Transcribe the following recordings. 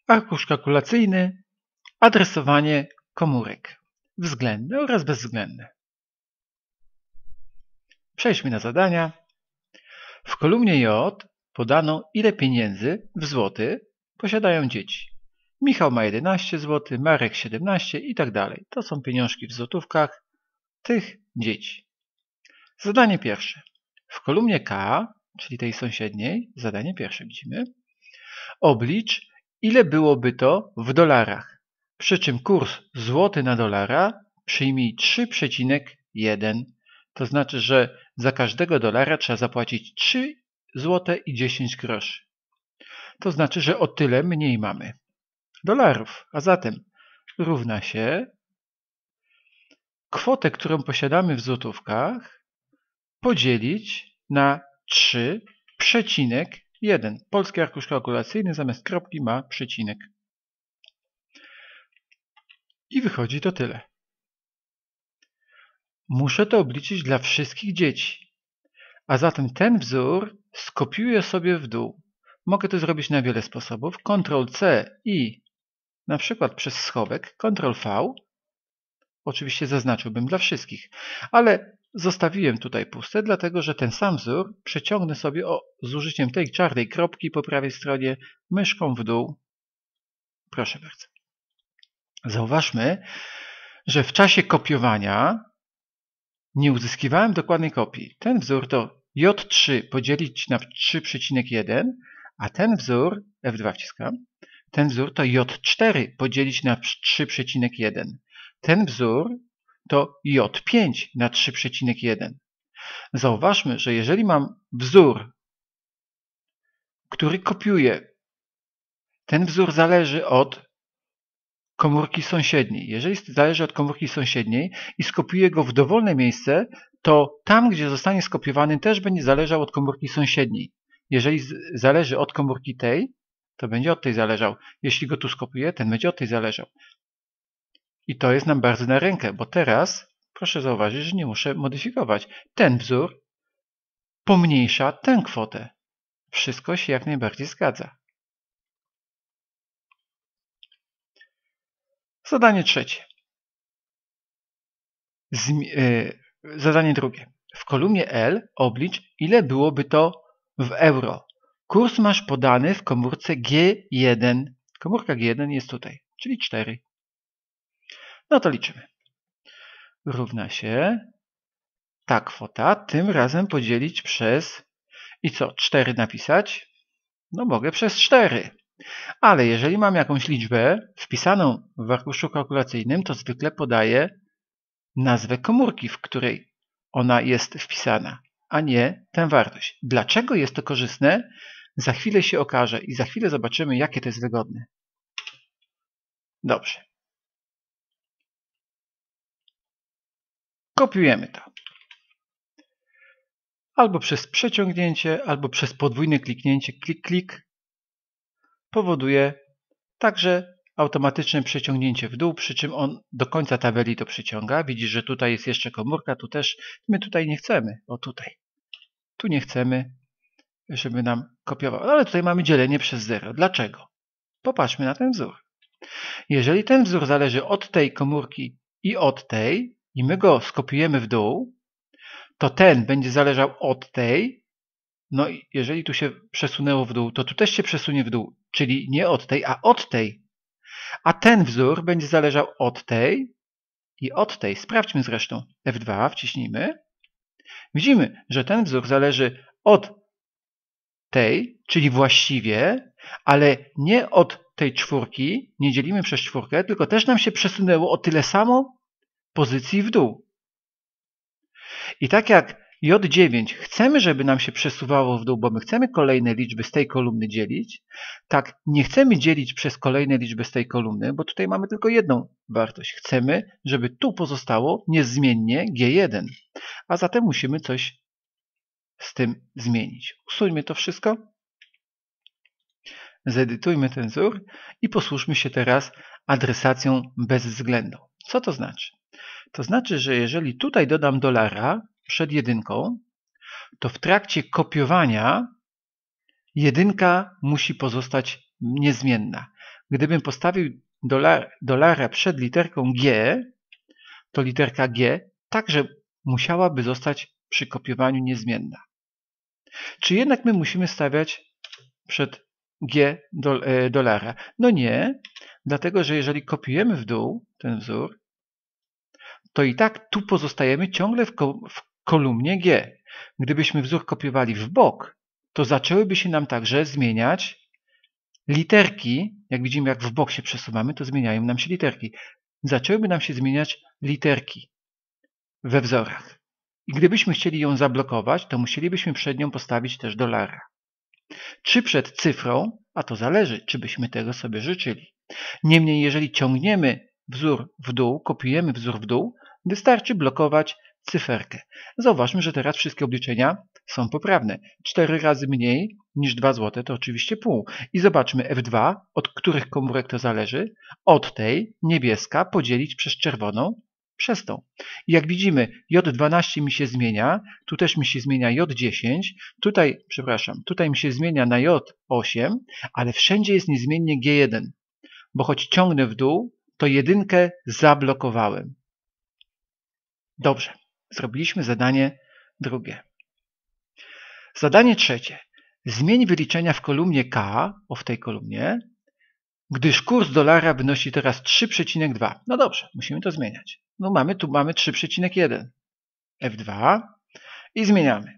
arkusz kalkulacyjny, adresowanie komórek względne oraz bezwzględne. Przejdźmy na zadania. W kolumnie J podano, ile pieniędzy w złoty posiadają dzieci. Michał ma 11 zł, Marek 17 i tak dalej. To są pieniążki w złotówkach tych dzieci. Zadanie pierwsze. W kolumnie K, czyli tej sąsiedniej, zadanie pierwsze widzimy, oblicz, ile byłoby to w dolarach. Przy czym kurs złoty na dolara przyjmij 3,1. To znaczy, że za każdego dolara trzeba zapłacić 3 zł i 10 groszy. To znaczy, że o tyle mniej mamy dolarów. A zatem równa się kwotę, którą posiadamy w złotówkach, podzielić na 3,1. Polski arkusz kalkulacyjny zamiast kropki ma przecinek. I wychodzi to tyle. Muszę to obliczyć dla wszystkich dzieci. A zatem ten wzór skopiuję sobie w dół. Mogę to zrobić na wiele sposobów. Ctrl+C i na przykład przez schowek Ctrl+V. Oczywiście zaznaczyłbym dla wszystkich, ale zostawiłem tutaj puste, dlatego że ten sam wzór przeciągnę sobie z użyciem tej czarnej kropki po prawej stronie myszką w dół. Proszę bardzo. Zauważmy, że w czasie kopiowania nie uzyskiwałem dokładnej kopii. Ten wzór to J3 podzielić na 3,1, a ten wzór, F2 wciskam, ten wzór to J4 podzielić na 3,1. Ten wzór to J5 na 3,1. Zauważmy, że jeżeli mam wzór, który kopiuję, ten wzór zależy od komórki sąsiedniej. Jeżeli zależy od komórki sąsiedniej i skopiuję go w dowolne miejsce, to tam, gdzie zostanie skopiowany, też będzie zależał od komórki sąsiedniej. Jeżeli zależy od komórki tej, to będzie od tej zależał. Jeśli go tu skopiuję, ten będzie od tej zależał. I to jest nam bardzo na rękę, bo teraz proszę zauważyć, że nie muszę modyfikować. Ten wzór pomniejsza tę kwotę. Wszystko się jak najbardziej zgadza. Zadanie trzecie. Zadanie drugie. W kolumnie L oblicz, ile byłoby to w euro. Kurs masz podany w komórce G1. Komórka G1 jest tutaj, czyli 4. No to liczymy. Równa się ta kwota, tym razem podzielić przez... I co? 4 napisać? No mogę przez 4. Ale jeżeli mam jakąś liczbę wpisaną w arkuszu kalkulacyjnym, to zwykle podaję nazwę komórki, w której ona jest wpisana, a nie tę wartość. Dlaczego jest to korzystne? Za chwilę się okaże i za chwilę zobaczymy, jakie to jest wygodne. Dobrze. Kopiujemy to. Albo przez przeciągnięcie, albo przez podwójne kliknięcie, klik powoduje także automatyczne przeciągnięcie w dół, przy czym on do końca tabeli to przyciąga. Widzisz, że tutaj jest jeszcze komórka, tu też. My tutaj nie chcemy. O tutaj. Tu nie chcemy, żeby nam kopiował. Ale tutaj mamy dzielenie przez 0. Dlaczego? Popatrzmy na ten wzór. Jeżeli ten wzór zależy od tej komórki i od tej, i my go skopiujemy w dół, to ten będzie zależał od tej. No i jeżeli tu się przesunęło w dół, to tu też się przesunie w dół. Czyli nie od tej, a od tej. A ten wzór będzie zależał od tej i od tej. Sprawdźmy zresztą. F2 wciśnijmy. Widzimy, że ten wzór zależy od tej, czyli właściwie, ale nie od tej czwórki, nie dzielimy przez czwórkę, tylko też nam się przesunęło o tyle samo pozycji w dół. I tak jak J9 chcemy, żeby nam się przesuwało w dół, bo my chcemy kolejne liczby z tej kolumny dzielić, tak nie chcemy dzielić przez kolejne liczby z tej kolumny, bo tutaj mamy tylko jedną wartość. Chcemy, żeby tu pozostało niezmiennie G1, a zatem musimy coś z tym zmienić. Usuńmy to wszystko, zedytujmy ten wzór i posłużmy się teraz adresacją bezwzględną. Co to znaczy? To znaczy, że jeżeli tutaj dodam dolara przed jedynką, to w trakcie kopiowania jedynka musi pozostać niezmienna. Gdybym postawił dolara przed literką G, to literka G także musiałaby zostać przy kopiowaniu niezmienna. Czy jednak my musimy stawiać przed G dolara? No nie, dlatego że jeżeli kopiujemy w dół ten wzór, to i tak tu pozostajemy ciągle w kolumnie G. Gdybyśmy wzór kopiowali w bok, to zaczęłyby się nam także zmieniać literki. Jak widzimy, jak w bok się przesuwamy, to zmieniają nam się literki. Zaczęłyby nam się zmieniać literki we wzorach. I gdybyśmy chcieli ją zablokować, to musielibyśmy przed nią postawić też dolara. Czy przed cyfrą, a to zależy, czy byśmy tego sobie życzyli. Niemniej, jeżeli ciągniemy wzór w dół, kopiujemy wzór w dół, wystarczy blokować cyferkę. Zauważmy, że teraz wszystkie obliczenia są poprawne. 4 razy mniej niż 2 zł to oczywiście pół. I zobaczmy F2, od których komórek to zależy. Od tej niebieska podzielić przez czerwoną, przez tą. I jak widzimy, J12 mi się zmienia, tu też mi się zmienia J10, tutaj mi się zmienia na J8, ale wszędzie jest niezmiennie G1, bo choć ciągnę w dół, to jedynkę zablokowałem. Dobrze, zrobiliśmy zadanie drugie. Zadanie trzecie. Zmień wyliczenia w kolumnie K, w tej kolumnie, gdyż kurs dolara wynosi teraz 3,2. No dobrze, musimy to zmieniać. No tu mamy 3,1. F2 i zmieniamy.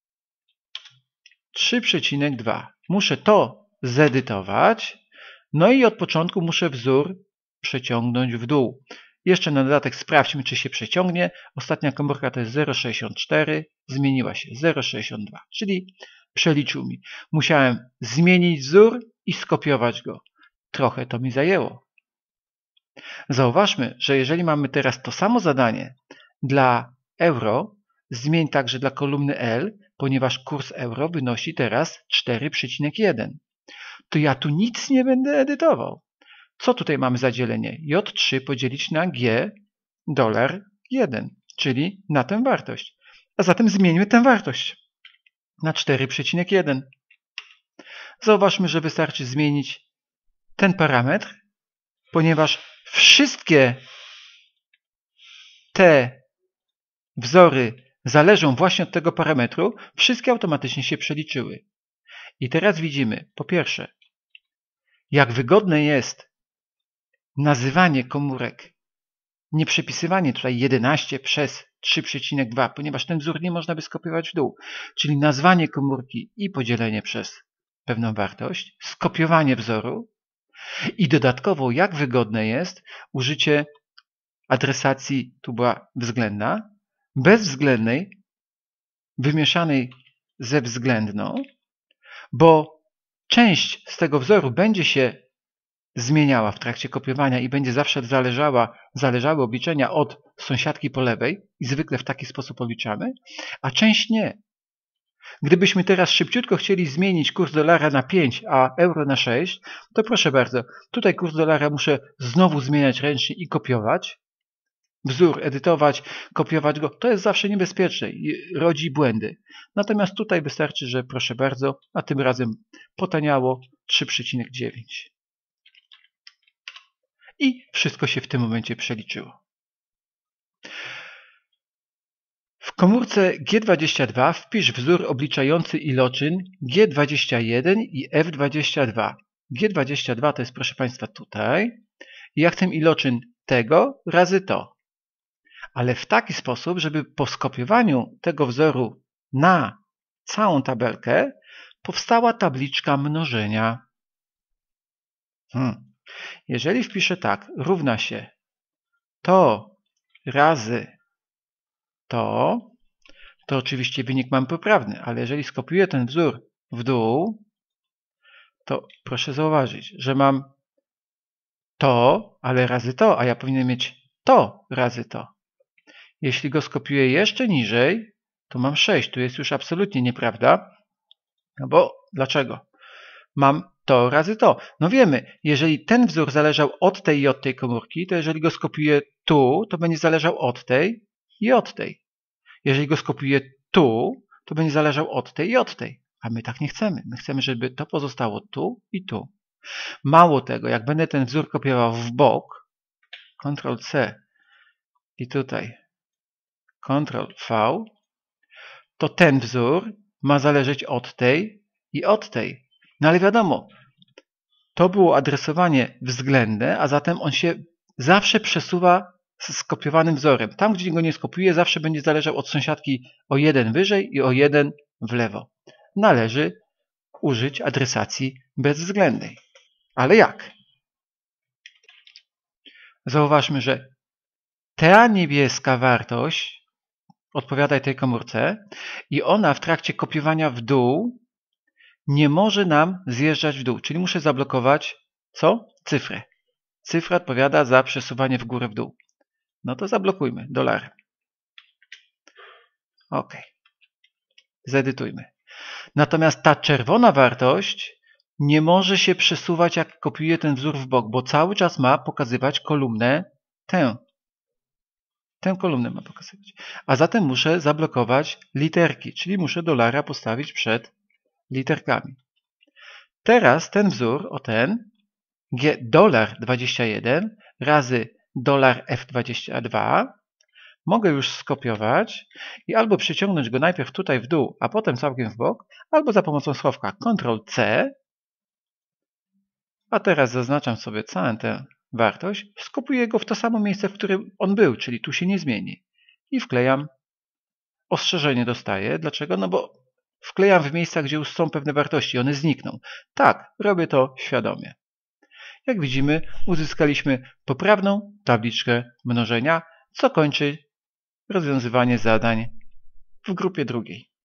3,2. Muszę to zedytować. No i od początku muszę wzór przeciągnąć w dół. Jeszcze na dodatek sprawdźmy, czy się przeciągnie. Ostatnia komórka to jest 0,64. Zmieniła się 0,62. Czyli przeliczył mi. Musiałem zmienić wzór i skopiować go. Trochę to mi zajęło. Zauważmy, że jeżeli mamy teraz to samo zadanie dla euro, zmień także dla kolumny L, ponieważ kurs euro wynosi teraz 4,1. To ja tu nic nie będę edytował. Co tutaj mamy za dzielenie? J3 podzielić na G dolar 1, czyli na tę wartość. A zatem zmieńmy tę wartość na 4,1. Zauważmy, że wystarczy zmienić ten parametr, ponieważ wszystkie te wzory zależą właśnie od tego parametru, wszystkie automatycznie się przeliczyły. I teraz widzimy, po pierwsze, jak wygodne jest nazywanie komórek, nie przepisywanie tutaj 11 przez 3,2, ponieważ ten wzór nie można by skopiować w dół, czyli nazwanie komórki i podzielenie przez pewną wartość, skopiowanie wzoru i dodatkowo jak wygodne jest użycie adresacji, tu była względna, bezwzględnej, wymieszanej ze względną, bo część z tego wzoru będzie się zmieniała w trakcie kopiowania i będzie zawsze zależały obliczenia od sąsiadki po lewej i zwykle w taki sposób obliczamy, a część nie. Gdybyśmy teraz szybciutko chcieli zmienić kurs dolara na 5, a euro na 6, to proszę bardzo, tutaj kurs dolara muszę znowu zmieniać ręcznie i kopiować, wzór edytować, kopiować go. To jest zawsze niebezpieczne i rodzi błędy. Natomiast tutaj wystarczy, że proszę bardzo, a tym razem potaniało 3,9. I wszystko się w tym momencie przeliczyło. W komórce G22 wpisz wzór obliczający iloczyn G21 i F22. G22 to jest, proszę Państwa, tutaj. I ja chcę iloczyn tego razy to. Ale w taki sposób, żeby po skopiowaniu tego wzoru na całą tabelkę powstała tabliczka mnożenia. Jeżeli wpiszę tak, równa się to razy to oczywiście wynik mam poprawny, ale jeżeli skopiuję ten wzór w dół, to proszę zauważyć, że mam to, ale razy to, a ja powinienem mieć to razy to. Jeśli go skopiuję jeszcze niżej, to mam 6. Tu jest już absolutnie nieprawda. No bo dlaczego? Mam to razy to. No wiemy, jeżeli ten wzór zależał od tej i od tej komórki, to jeżeli go skopiuję tu, to będzie zależał od tej i od tej. Jeżeli go skopiuję tu, to będzie zależał od tej i od tej. A my tak nie chcemy. My chcemy, żeby to pozostało tu i tu. Mało tego, jak będę ten wzór kopiował w bok, Ctrl-C i tutaj Ctrl-V, to ten wzór ma zależeć od tej i od tej. No ale wiadomo, to było adresowanie względne, a zatem on się zawsze przesuwa z skopiowanym wzorem. Tam, gdzie go nie skopiuję, zawsze będzie zależał od sąsiadki o 1 wyżej i o 1 w lewo. Należy użyć adresacji bezwzględnej. Ale jak? Zauważmy, że ta niebieska wartość odpowiada tej komórce i ona w trakcie kopiowania w dół nie może nam zjeżdżać w dół, czyli muszę zablokować co? Cyfrę. Cyfra odpowiada za przesuwanie w górę w dół. No to zablokujmy dolarem. OK. Zedytujmy. Natomiast ta czerwona wartość nie może się przesuwać, jak kopiuję ten wzór w bok, bo cały czas ma pokazywać kolumnę tę. Tę kolumnę ma pokazywać. A zatem muszę zablokować literki, czyli muszę dolara postawić przed literkami. Teraz ten wzór, o ten, $21 razy $F22 mogę już skopiować i albo przyciągnąć go najpierw tutaj w dół, a potem całkiem w bok, albo za pomocą schowka Ctrl-C, a teraz zaznaczam sobie całą tę wartość, skopiuję go w to samo miejsce, w którym on był, czyli tu się nie zmieni. I wklejam. Ostrzeżenie dostaję. Dlaczego? No bo wklejam w miejscach, gdzie już są pewne wartości, one znikną. Tak, robię to świadomie. Jak widzimy, uzyskaliśmy poprawną tabliczkę mnożenia, co kończy rozwiązywanie zadań w grupie drugiej.